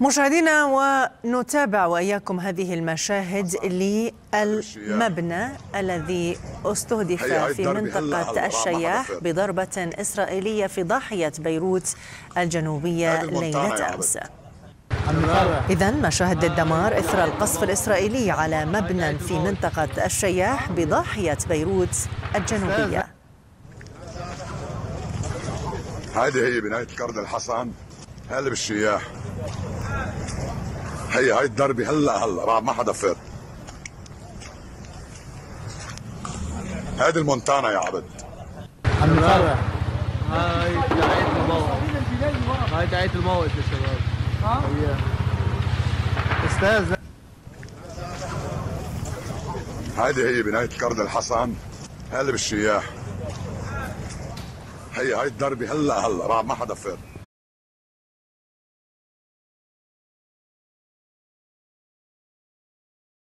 مشاهدينا، ونتابع وإياكم هذه المشاهد للمبنى الذي استهدف في منطقة الشياح بضربة إسرائيلية في ضاحية بيروت الجنوبية ليلة أمس. إذن مشاهد الدمار إثر القصف الإسرائيلي على مبنى في منطقة الشياح بضاحية بيروت الجنوبية. هذه هي بناية كرد الحصن، هلا بالشياح. هاي الضربة هلا ما حدا فات. هذه المونتانا يا عبد. عم نفرح. هاي دعاية الموقف. هاي دعاية الموقف يا شباب. استاذ. هذه هي بناية كرد الحصن، هلا بالشياح. هاي الضربة هلا ما حدا فات.